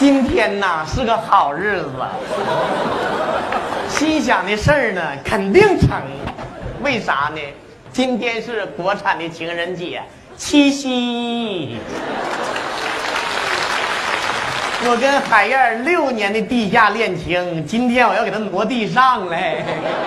今天呐是个好日子，心想的事儿呢肯定成。为啥呢？今天是国产的情人节，七夕。我跟海燕6年的地下恋情，今天我要给她挪地上来，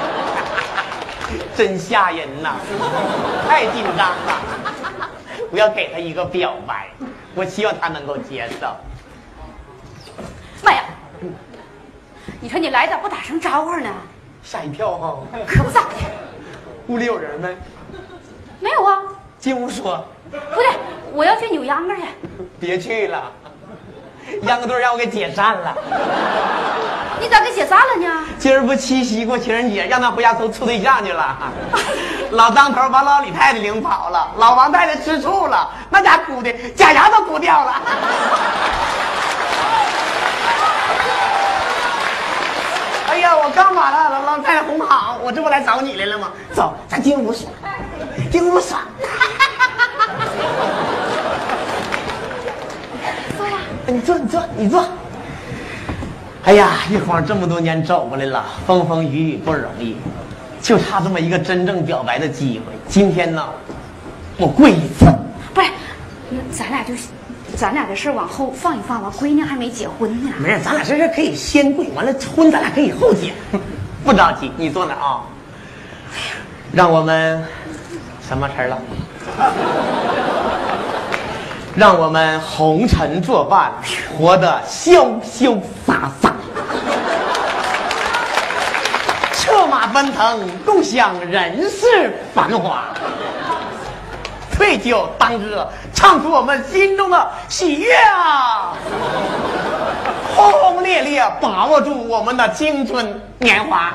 真吓人呐！太紧张了。我要给她一个表白，我希望她能够接受。 妈呀！你说你来咋不打声招呼呢？ 吓一跳哈！ 可不咋的。 屋里有人没？ 没有啊。 进屋说。 不对，我要去扭秧歌去。 别去了，秧歌队让我给解散了。 你咋给解散了呢？ 今儿不七夕过情人节，让他回家都处对象去了。老张头把老李太太领跑了，老王太太吃醋了，那家哭的假牙都哭掉了。哎呀，我刚把老太太哄好，我这不来找你来了吗？走，咱进屋耍，进屋耍。 坐呀， 你坐。哎呀，一晃这么多年走过来了，风风雨雨不容易，就差这么一个真正表白的机会。今天呢，我跪一次。 不是，咱俩的事往后放一放吧，闺女还没结婚呢。 没事，咱俩这事可以先跪，完了婚咱俩可以后结，不着急。你坐那啊，让我们什么词儿了？让我们红尘作伴，活得潇潇洒洒，策马奔腾，共享人世繁华。对酒当歌，唱出我们心中的喜悦啊！轰轰烈烈，把握住我们的青春年华。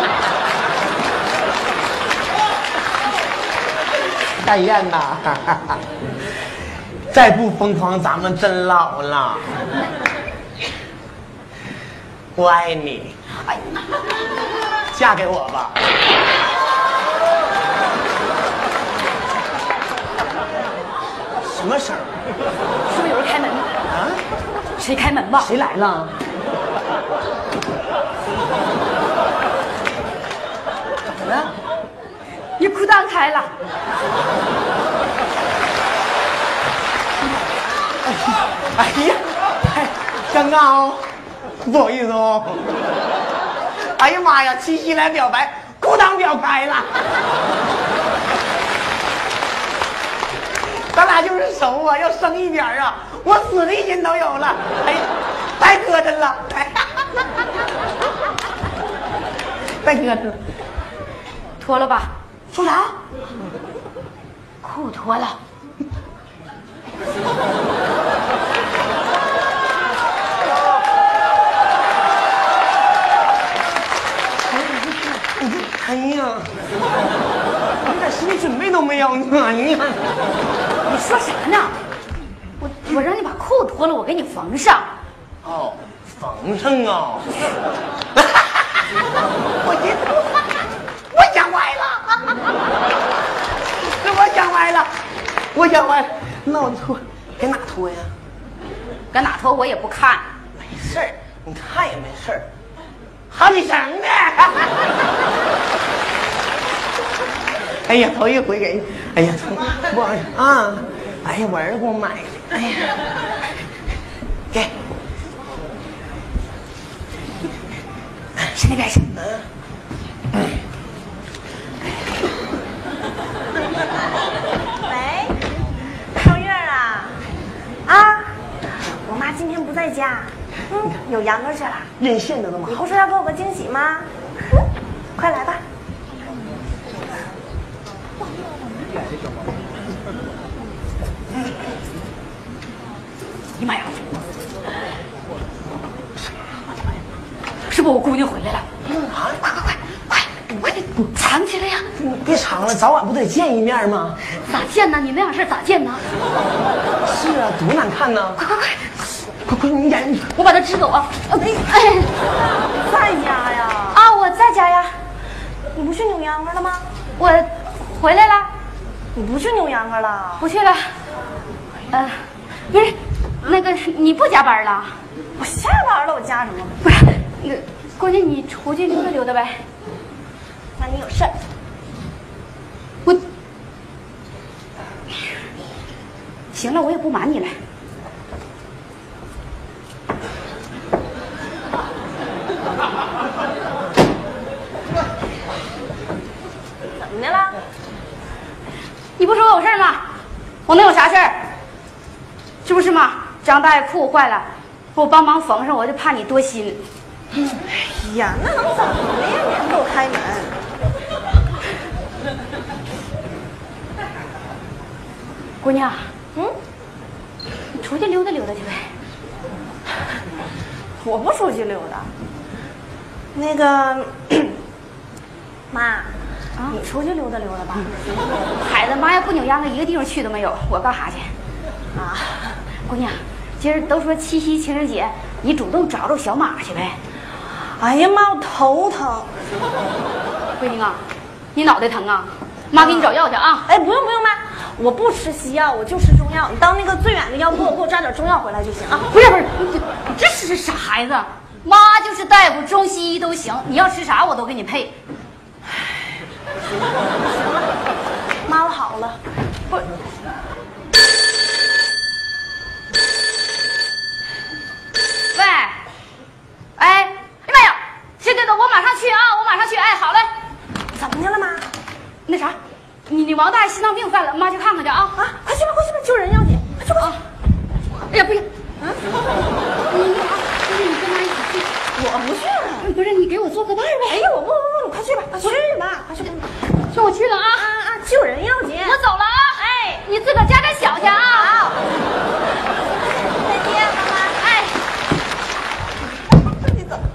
海燕呐，再不疯狂，咱们真老了。我爱你，哎，嫁给我吧。什么声儿？ 是不是有人开门？ 啊？ 谁开门吧？ 谁来了？怎么了？ 你裤裆开了。 哎呀，尴尬哦，不好意思哦。哎呀妈呀，七夕来表白，裤裆表开了。咱俩就是熟啊，要生一点啊，我死的心都有了。哎呀，太磕碜了，太磕碜了。 脱了吧。 说啥？ 裤脱了。 哎呀，我一点心理准备都没有呢。哎呀， 你说啥呢？我让你把裤脱了，我给你缝上。 哦，缝上啊！我想歪了，我想歪了。那我脱，该哪脱呀？ 搁哪脱我也不看。 没事儿，你看也没事儿。好几绳呢。哎呀，头一回给，哎呀，不好意思啊，哎呀，我儿子给我买的，哎呀，给， 去那边去。 喂，秋月啊，啊，我妈今天不在家，有秧歌去了。 任性的那么好， 你不是要给我个惊喜吗？哼，快来吧。 哎呀妈呀！是不是我姑娘回来了？ 啊， 快点藏起来呀！ 你别藏了，早晚不得见一面吗？ 咋见呢？你那样事咋见呢？ 是啊，多难看呢！快，你演， 我把它支走啊！ 在家呀？ 啊，我在家呀。 你不去扭秧歌了吗？ 我回来了。 你不去扭秧歌了？ 不去了。不是， 那个你不加班了？ 我下班了，我加什么？ 不是，那个闺女，你出去溜达溜达呗。 那你有事儿？ 我行了，我也不瞒你了。 怎么的了？ 你不说我有事吗？我能有啥事儿？是不是嘛？张大爷裤坏了，我帮忙缝上，我就怕你多心。 哎呀，那能怎么的呀？你还给我开门？ 姑娘，你出去溜达溜达去呗。 我不出去溜达。那个，妈，你出去溜达溜达吧。 孩子，妈呀，不扭秧歌一个地方去都没有，我干啥去？ 啊， 姑娘，今儿都说七夕情人节，你主动找找小马去呗。 哎呀妈，我头疼。 桂英啊，你脑袋疼啊？妈给你找药去啊。 哎，不用妈，我不吃西药，我就吃中药。你到那个最远的药铺给我抓点中药回来就行啊。 不是，你这是傻孩子。妈就是大夫，中西医都行，你要吃啥我都给你配。 妈，我好了。 不，喂，哎，哎呀妈呀，这个我马上去啊，我马上去。哎，好嘞。 怎么的了妈？ 那啥，你王大爷心脏病犯了，妈去看看去啊。 啊，快去吧，救人要紧，快去吧。 哎呀，不行，你那啥，不是你跟妈一起去。 我不去了。 不是你给我做个伴呗？ 哎呀，我不，你快去吧，快去吧，快去吧。 那我去了啊。 救人要紧。 我走了啊。 哎， 你自个儿加点小去啊。 好。再见，妈妈。 哎， 你走。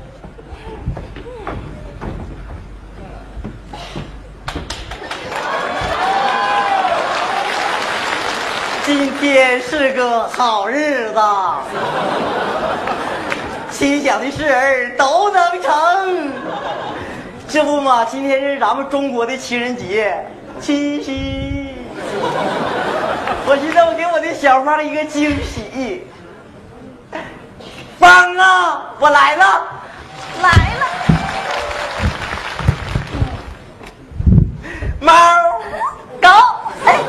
今天是个好日子，心想的事儿都能成。这不嘛，今天是咱们中国的情人节，七夕。我寻思我给我的小芳一个惊喜。芳啊，我来了， 来了。 猫， 狗。哎，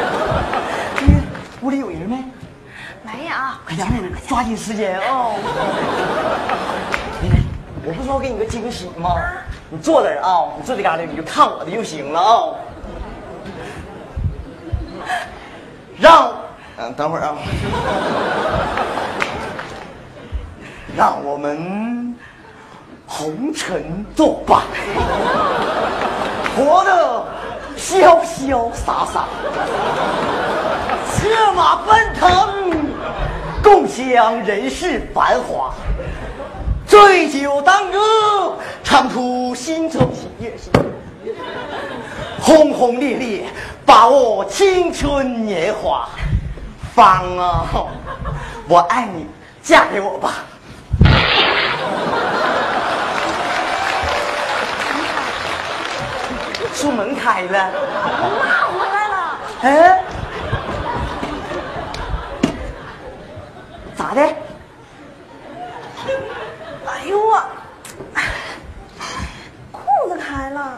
屋里有人没？ 没有。 快点，抓紧时间哦。我不是说给你个惊喜吗？你坐这儿啊，你坐这嘎达，你就看我的就行了啊。等会儿啊，让我们红尘作伴，活得潇潇洒洒，策马奔腾，共享人世繁华。醉酒当歌，唱出心中喜悦，轰轰烈烈，把握青春年华。芳啊，我爱你，嫁给我吧。出门开了， 妈回来了。 哎，咋的？ 哎呦我，裤子开了。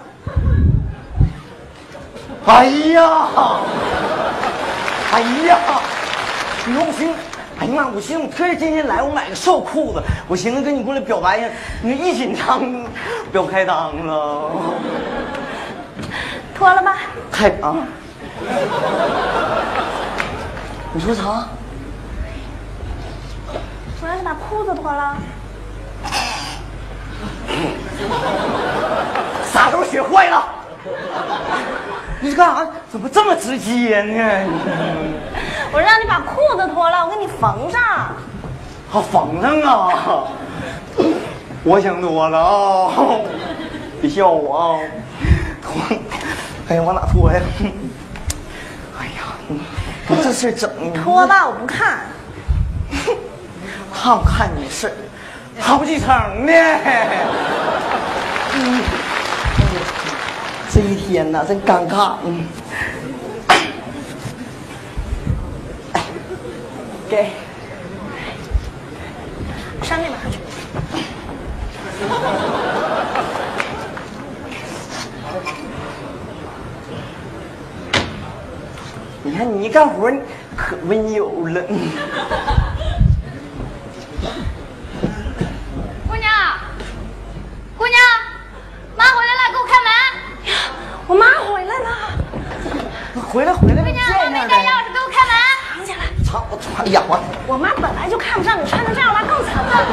哎呀，哎呀，你说不行。哎呀妈！我寻思我特意今天来，我买个瘦裤子，我寻思跟你过来表白一下，你一紧张，表开裆了。 脱了吧。 开啊！你说啥？ 我让你把裤子脱了。 啥时候学坏了？你是干啥？怎么这么直接呢？ 我让你把裤子脱了，我给你缝上。 好缝上啊！我想多了啊！别笑我啊！脱！哎呀，往哪脱呀？哎呀，你这事整的。 脱吧，我不看。 看不看你事儿，好几层呢。这一天呐，真尴尬。给， 上那边去。 你看你干活可温柔了。 姑娘，姑娘，妈回来了，给我开门。 呀，我妈回来了。 回来， 姑娘，我没带钥匙，给我开门。 藏起来。 操！哎呀， 我妈本来就看不上你穿成这样，那更惨了。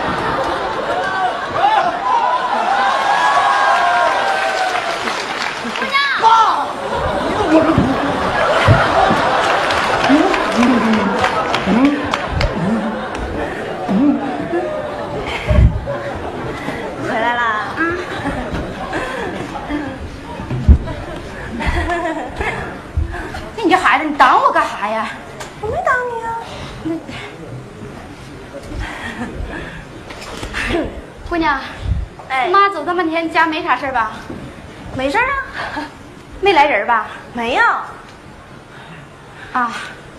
姑娘， 妈， 回来啦。 你这孩子，你挡我干啥呀？ 我没挡你啊。 姑娘， 哎， 妈走这么半天，家没啥事吧？ 没事啊。 没来人吧？ 没有。 啊。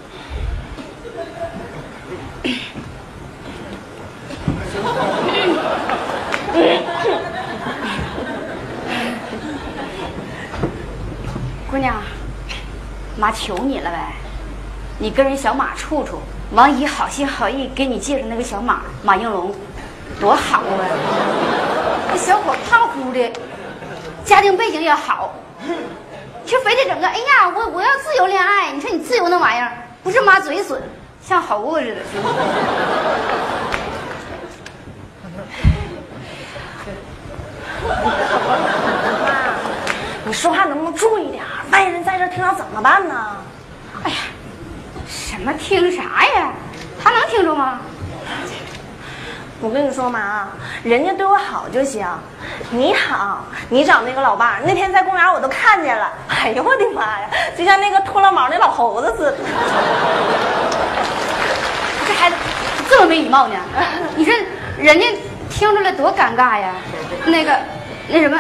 姑娘，妈求你了呗，你跟人小马处处，王姨好心好意给你介绍那个小马应龙，多好啊！这小伙胖乎的，家庭背景也好，却非得整个哎呀，我要自由恋爱。你说你自由那玩意儿，不是妈嘴损，像猴子似的。 妈，你说话能不能注意点？外人在这听到怎么办呢？ 哎呀，什么听啥呀？他能听着吗？ 我跟你说妈，人家对我好就行。你好，你找那个老伴儿，那天在公园我都看见了。哎呦我的妈呀，就像那个脱了毛那老猴子似的。 这孩子这么没礼貌呢？你说人家听出来多尴尬呀？那什么，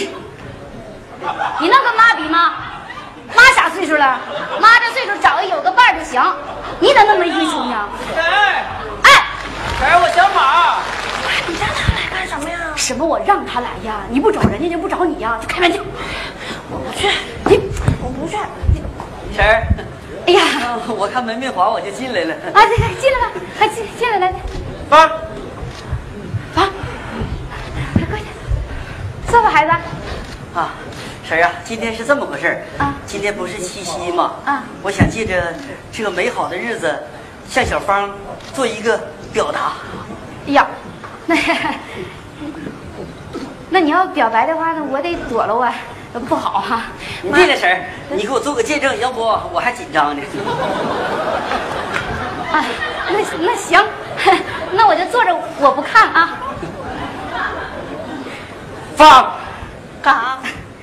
你能跟妈比吗？妈啥岁数了？妈这岁数找个有个伴儿就行。你咋那么没艺术呢？哎， 我小马。 你让他来干什么呀？ 什么我让他来呀？你不找人家就不找你呀？就开门去。 我不去，我不去。 婶儿， 哎呀， 我看门没滑，我就进来了。 啊，这个进来吧，快进来来。 爸， 快过去，坐吧，孩子。 啊，婶儿啊，今天是这么回事儿啊。 今天不是七夕吗？ 啊， 我想借着这个美好的日子，向小芳做一个表达。 呀，那你要表白的话呢，我得躲了啊，不好哈。 对了，婶儿，你给我做个见证，要不我还紧张呢。 啊，那行，那我就坐着，我不看啊。 芳， 干啥？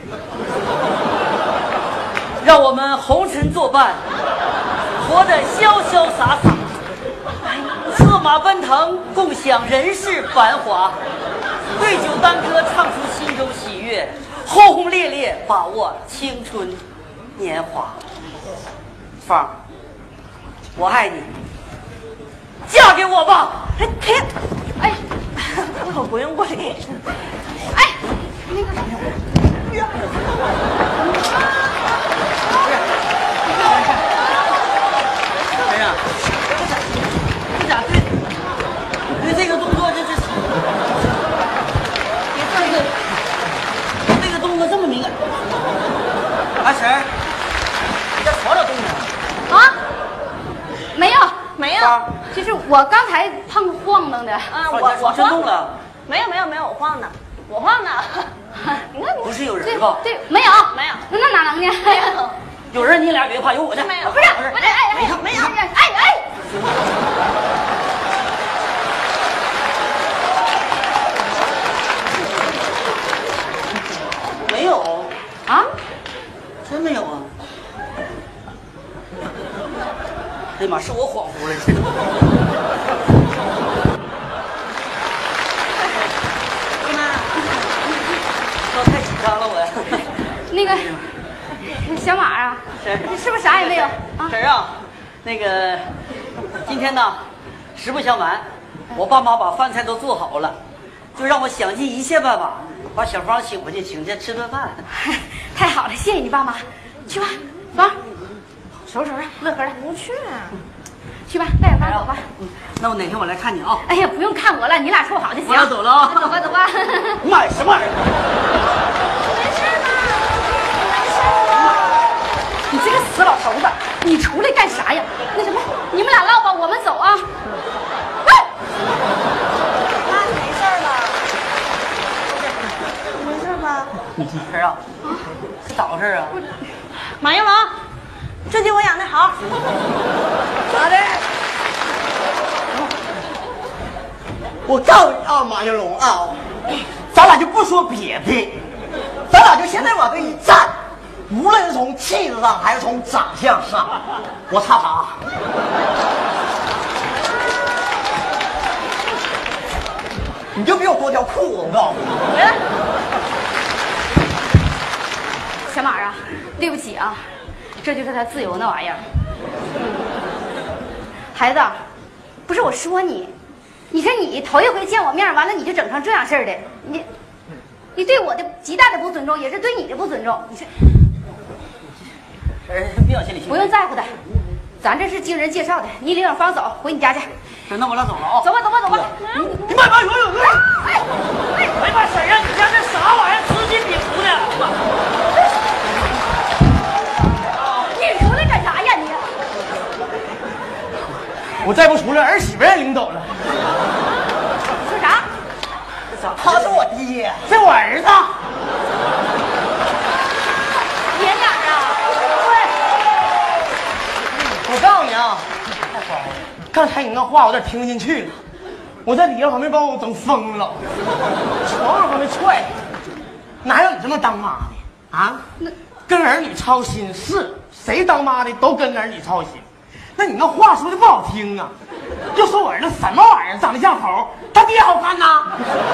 让我们红尘作伴，活得潇潇洒洒，策马奔腾，共享人世繁华，对酒当歌，唱出心中喜悦，轰轰烈烈把握青春年华。芳，我爱你，嫁给我吧！ 哎， 我不用跪。 哎，那个。 哎呀，你咋对这个动作这是？这个动作这么敏感？啊，婶儿，你这吵吵动静啊，没有， 没有。 就是我刚才碰晃荡的。 我真动了？ 没有，我晃的，我晃的。你看你不是有人吧？ 对，没有。那哪能呢？ 没有。 有人你俩别怕，有我呢。 没有， 不是，哎， 没有， 没有啊， 真没有啊！哎呀妈，是我恍惚了。太紧张了我。 那个小马啊，你是不是啥也没有啊？ 婶儿啊，那个今天呢，实不相瞒， 我爸妈把饭菜都做好了，就让我想尽一切办法把小芳请回去，请她吃顿饭。 太好了，谢谢你爸妈。去吧，芳，收拾收拾，乐呵的。 不去啊。 去吧，带着芳走吧。 那我哪天我来看你啊？ 哎呀，不用看我了，你俩处好就行。 我要走了啊！ 走吧，走吧。 买什么玩意儿？ 没事吧？没事吧？ 你这个死老头子，你出来干啥呀？那什么，你们俩唠吧，我们走啊。喂， 妈，你没事吧？没事吧？ 儿啊，是咋回事啊？ 马应龙，这鸡我养的好。 咋的？我告诉你啊，马应龙啊，咱俩就不说别的，咱俩就现在往这一站，无论是从气质上还是从长相上，我差啥？你就比我多条裤子，我告诉你。 回来。小马啊，对不起啊，这就是他自由那玩意儿。孩子，不是我说你，你说你头一回见我面，完了你就整成这样式儿的，你对我的极大的不尊重，也是对你的不尊重。你说， 别往心里去。 不用在乎他，咱这是经人介绍的，你领着芳走，回你家去。 那我俩走了啊！ 走吧，走吧，走吧。 你慢慢有。 哎妈，婶儿，你家这啥玩意儿？资金饼糊的。 你出来干啥呀你？ 我再不出来，儿媳妇让领走了。 说啥？ 他是我爹，这我儿子。 别点儿啊！ 我告诉你啊，刚才你那话我有点听不进去了，我在底下旁边把我整疯了，床上还没踹，哪有你这么当妈的啊？跟儿女操心是谁当妈的都跟儿女操心，那你那话说的不好听啊，就说我儿子什么玩意儿，长得像猴，他爹好看呐，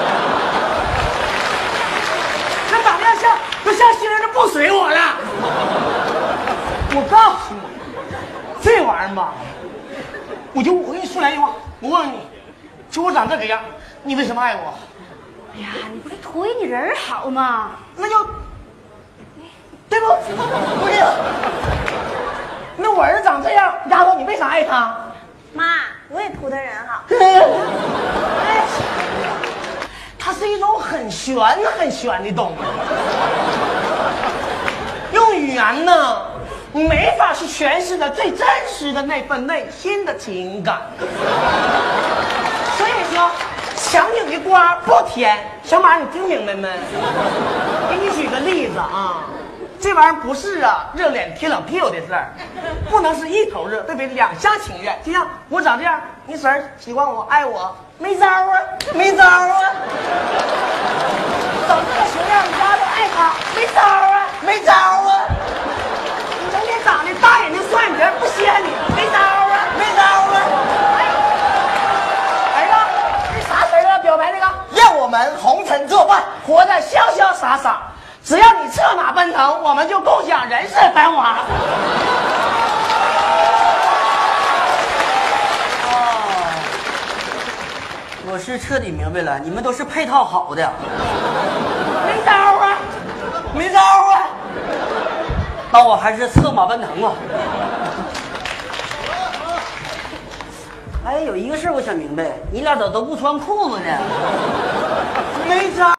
那长得像都像新人，就不随我了。我告诉你，这玩意儿吧，我跟你说来一句话，我问你，就我长这个样，你为什么爱我？ 哎呀，你不是图你人好吗？ 那就，对不？不是。那我儿子长这样，丫头，你为啥爱他？ 妈，我也图他人好。 它是一种很玄的东西，用语言呢没法去诠释的最真实的那份内心的情感。所以说，强拧的瓜不甜。小马，你听明白没？给你举个例子啊，这玩意儿不是热脸贴冷屁股的事儿，不能是一头热，对不对？两厢情愿。就像我长这样，你婶儿喜欢我爱我，没招啊，没招啊。长这个熊样，大家都爱他，没招啊，没招啊。你整天长得大眼睛双眼皮不稀罕你，没招啊，没招啊。儿子，这啥词儿啊？表白这个，让我们红尘作伴，活得潇潇洒洒。只要你策马奔腾，我们就共享人世繁华。 我是彻底明白了，你们都是配套好的。 没招啊，没招啊。 那我还是策马奔腾吧。哎，有一个事我想明白，你俩咋都不穿裤子呢？ 没招。